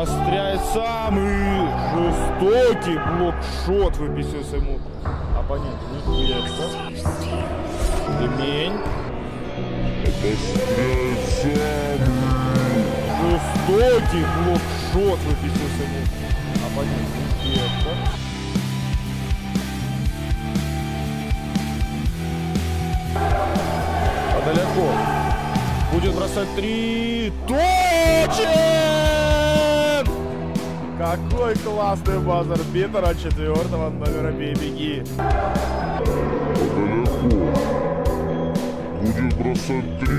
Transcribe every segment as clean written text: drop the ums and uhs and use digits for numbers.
обостряет самый жестокий блокшот, выписывая своему оппоненту. Нихуя. Ремень. Обостряет самый жестокий блокшот, выписывая своему оппоненту. Нихуя. Далеко. Будет бросать 3. Точен! Какой классный базер-битер от 4-го номера «Бей-беги». Далеко. Будет бросать 3.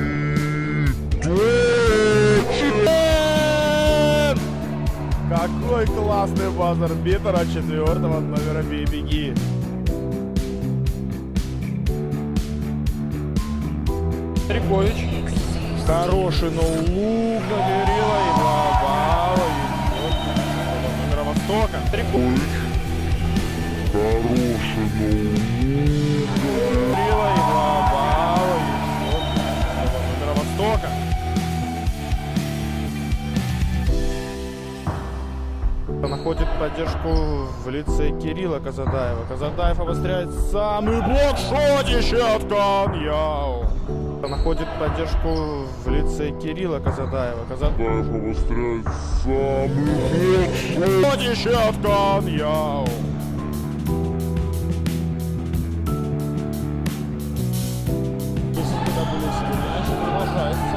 Точен! Какой классный базер-битер от 4-го номера «Бей-беги». Трикович. Хороший ноулук на Кирилла и Бабава. Номера Востока. Трикович. Хороший ноулук. Кирилла и Бабава. Номера Востока. Находит поддержку в лице Кирилла Казадаева. Казадаев обостряет самый блокшотище от Каньяо. Находит поддержку в лице Кирилла Казадаева. Казадаев обостряет самый блокшотище от Каньяо. Если когда были сильнее, продолжается.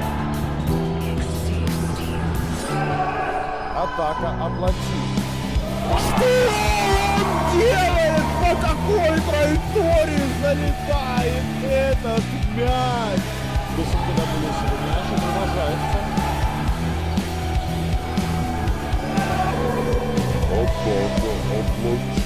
Атака оплати. Что он делает? По какой траектории залетает этот мяч? Если когда были сильнее, продолжается. Атака оплати.